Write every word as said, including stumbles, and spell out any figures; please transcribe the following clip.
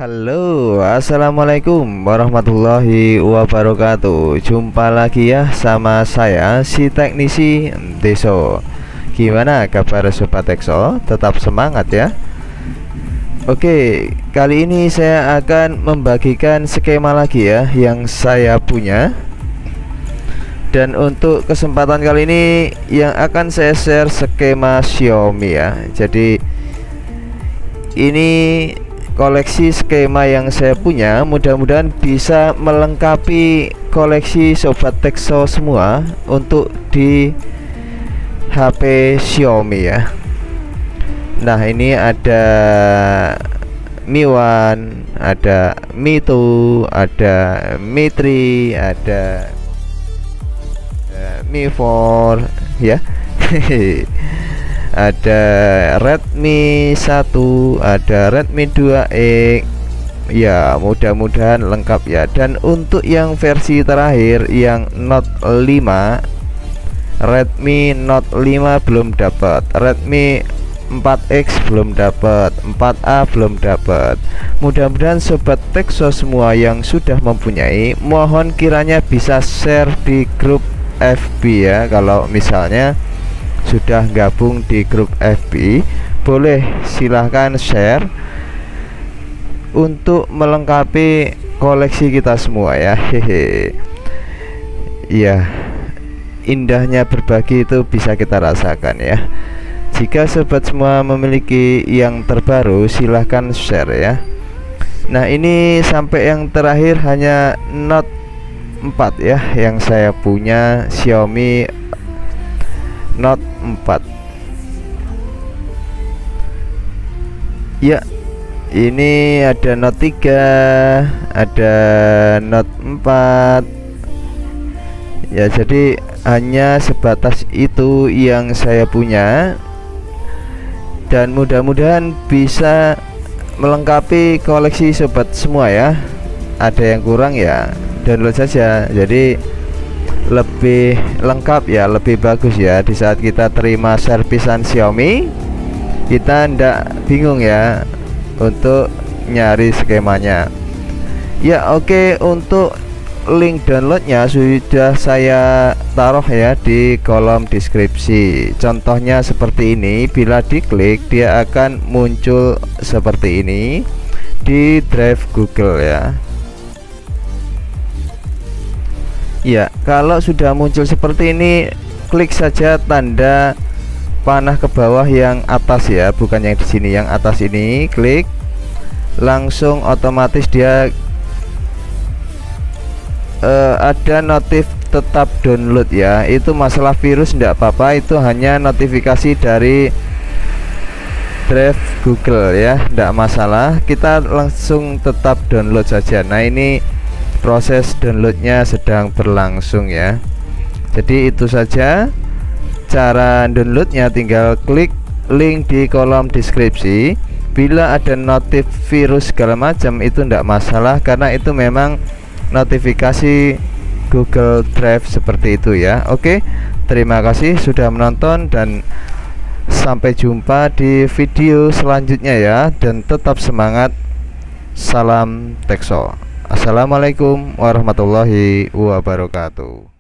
Halo, assalamualaikum warahmatullahi wabarakatuh. Jumpa lagi ya sama saya, si teknisi Deso. Gimana kabar Sobat Tekso? Tetap semangat ya. Oke, kali ini saya akan membagikan skema lagi ya yang saya punya. Dan untuk kesempatan kali ini yang akan saya share skema Xiaomi ya. Jadi ini koleksi skema yang saya punya, mudah-mudahan bisa melengkapi koleksi Sobat Tekso semua untuk di H P Xiaomi ya. Nah, ini ada Mi One, ada Mi Two, ada Mi Three, ada uh, Mi Four ya. Ada Redmi satu, ada Redmi dua X. Ya, mudah-mudahan lengkap ya. Dan untuk yang versi terakhir yang Note lima, Redmi Note lima belum dapat, Redmi empat X belum dapat, empat A belum dapat. Mudah-mudahan Sobat Tekso semua yang sudah mempunyai, mohon kiranya bisa share di grup F B ya. Kalau misalnya sudah gabung di grup F B, boleh silahkan share untuk melengkapi koleksi kita semua ya. Hehe. Ya, indahnya berbagi itu bisa kita rasakan ya. Jika sobat semua memiliki yang terbaru, silahkan share ya. Nah, ini sampai yang terakhir hanya Note empat ya yang saya punya, Xiaomi Note empat. Ya, ini ada Note tiga, ada Note empat. Ya, jadi hanya sebatas itu yang saya punya. Dan mudah-mudahan bisa melengkapi koleksi sobat semua ya. Ada yang kurang ya download saja. Jadi lebih lengkap ya, lebih bagus ya. Di saat kita terima servisan Xiaomi, kita ndak bingung ya untuk nyari skemanya ya. Oke, untuk link downloadnya sudah saya taruh ya di kolom deskripsi. Contohnya seperti ini, bila diklik dia akan muncul seperti ini di drive Google ya. Ya, kalau sudah muncul seperti ini, klik saja tanda panah ke bawah yang atas ya, bukan yang di sini, yang atas ini klik, langsung otomatis dia uh, ada notif tetap download ya. Itu masalah virus enggak apa-apa, itu hanya notifikasi dari drive Google ya, enggak masalah. Kita langsung tetap download saja. Nah, ini proses downloadnya sedang berlangsung ya. Jadi itu saja cara downloadnya, tinggal klik link di kolom deskripsi. Bila ada notif virus segala macam itu tidak masalah, karena itu memang notifikasi Google Drive seperti itu ya. Oke, terima kasih sudah menonton dan sampai jumpa di video selanjutnya ya. Dan tetap semangat. Salam Tekso. Assalamualaikum warahmatullahi wabarakatuh.